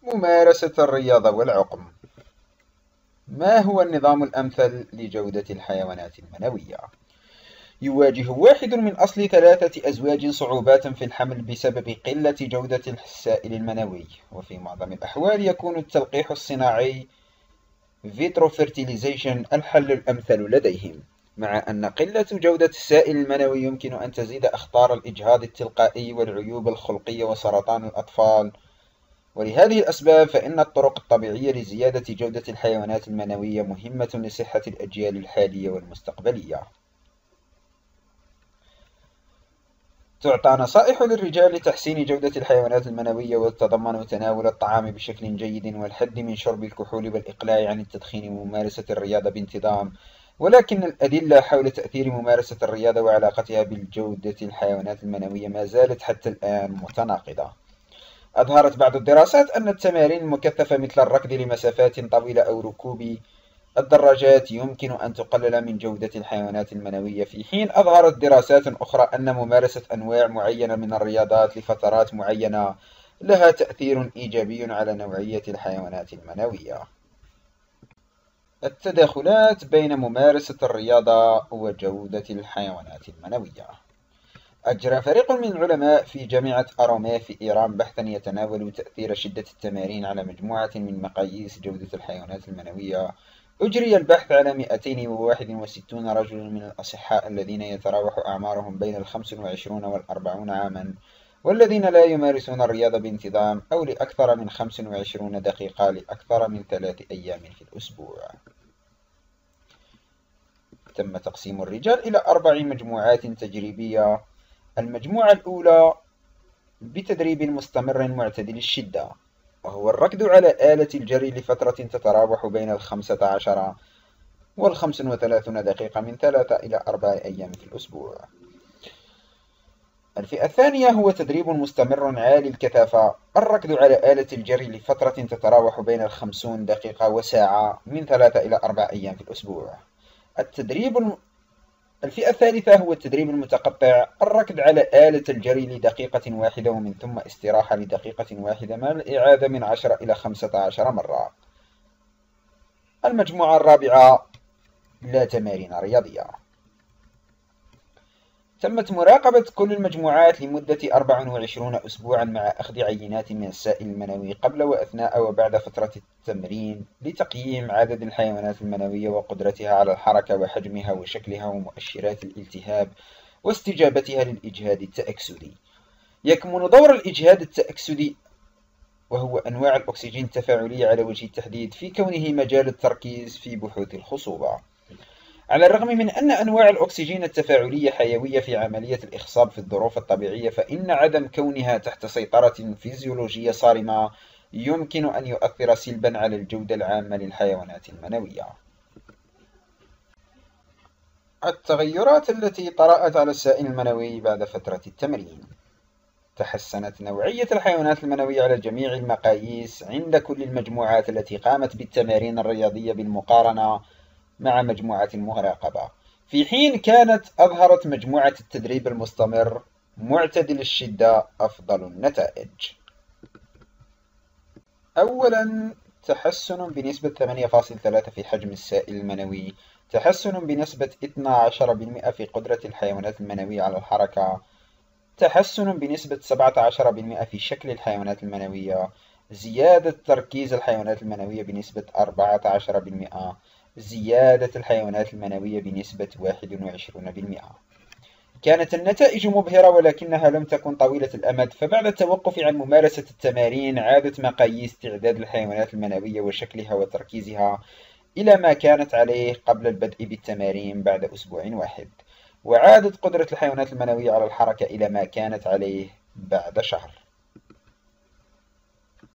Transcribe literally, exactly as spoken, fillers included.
ممارسة الرياضة والعقم. ما هو النظام الأمثل لجودة الحيوانات المنوية؟ يواجه واحد من أصل ثلاثة أزواج صعوبات في الحمل بسبب قلة جودة السائل المنوي، وفي معظم الأحوال يكون التلقيح الصناعي فيترو فيرتيليزيشن الحل الأمثل لديهم، مع أن قلة جودة السائل المنوي يمكن أن تزيد أخطار الإجهاض التلقائي والعيوب الخلقية وسرطان الأطفال. ولهذه الأسباب فإن الطرق الطبيعية لزيادة جودة الحيوانات المنوية مهمة لصحة الأجيال الحالية والمستقبلية. تعطى نصائح للرجال لتحسين جودة الحيوانات المنوية، وتتضمن تناول الطعام بشكل جيد والحد من شرب الكحول والإقلاع عن التدخين وممارسة الرياضة بانتظام. ولكن الأدلة حول تأثير ممارسة الرياضة وعلاقتها بالجودة الحيوانات المنوية ما زالت حتى الآن متناقضة. أظهرت بعض الدراسات أن التمارين المكثفة مثل الركض لمسافات طويلة أو ركوب الدراجات يمكن أن تقلل من جودة الحيوانات المنوية، في حين أظهرت دراسات أخرى أن ممارسة أنواع معينة من الرياضات لفترات معينة لها تأثير إيجابي على نوعية الحيوانات المنوية. التداخلات بين ممارسة الرياضة وجودة الحيوانات المنوية. أجرى فريق من العلماء في جامعة أرومي في إيران بحثا يتناول تأثير شدة التمارين على مجموعة من مقاييس جودة الحيوانات المنوية. أجري البحث على مئتين وواحد وستين رجلا من الأصحاء الذين يتراوح أعمارهم بين الخمس وعشرين والأربعون عاما، والذين لا يمارسون الرياضة بانتظام أو لأكثر من خمس وعشرين دقيقة لأكثر من ثلاث أيام في الأسبوع. تم تقسيم الرجال إلى أربع مجموعات تجريبية. المجموعة الأولى بتدريب مستمر معتدل الشدة، وهو الركض على آلة الجري لفترة تتراوح بين الخمسة عشر والخمس وثلاثون دقيقة من ثلاثة إلى أربع أيام في الأسبوع. الفئة الثانية هو تدريب مستمر عالي الكثافة، الركض على آلة الجري لفترة تتراوح بين الخمسون دقيقة وساعة من ثلاثة إلى أربع أيام في الأسبوع. التدريب الم... الفئة الثالثة هو التدريب المتقطع، الركض على آلة الجري لدقيقة واحدة ومن ثم استراحة لدقيقة واحدة مع الإعادة من عشرة إلى خمسة عشر مرة. المجموعة الرابعة لا تمارين رياضية. تمت مراقبة كل المجموعات لمدة أربع وعشرين أسبوعا مع أخذ عينات من السائل المنوي قبل وأثناء وبعد فترة التمرين لتقييم عدد الحيوانات المنوية وقدرتها على الحركة وحجمها وشكلها ومؤشرات الالتهاب واستجابتها للإجهاد التأكسدي. يكمن دور الإجهاد التأكسدي وهو أنواع الأكسجين التفاعلية على وجه التحديد في كونه مجال التركيز في بحوث الخصوبة. على الرغم من أن أنواع الأكسجين التفاعلية حيوية في عملية الإخصاب في الظروف الطبيعية، فإن عدم كونها تحت سيطرة فيزيولوجية صارمة يمكن أن يؤثر سلبا على الجودة العامة للحيوانات المنوية. التغيرات التي طرأت على السائل المنوي بعد فترة التمرين. تحسنت نوعية الحيوانات المنوية على جميع المقاييس عند كل المجموعات التي قامت بالتمارين الرياضية بالمقارنة مع مجموعة المراقبة، في حين كانت أظهرت مجموعة التدريب المستمر معتدل الشدة أفضل النتائج. أولا، تحسن بنسبة ثمانية فاصلة ثلاثة في حجم السائل المنوي، تحسن بنسبة اثني عشر بالمئة في قدرة الحيوانات المنوية على الحركة، تحسن بنسبة سبعة عشر بالمئة في شكل الحيوانات المنوية، زيادة تركيز الحيوانات المنوية بنسبة أربعة عشر بالمئة، زيادة الحيوانات المنوية بنسبة واحد وعشرين بالمئة. كانت النتائج مبهرة ولكنها لم تكن طويلة الأمد، فبعد التوقف عن ممارسة التمارين عادت مقاييس تعداد الحيوانات المنوية وشكلها وتركيزها إلى ما كانت عليه قبل البدء بالتمارين بعد أسبوع واحد، وعادت قدرة الحيوانات المنوية على الحركة إلى ما كانت عليه بعد شهر.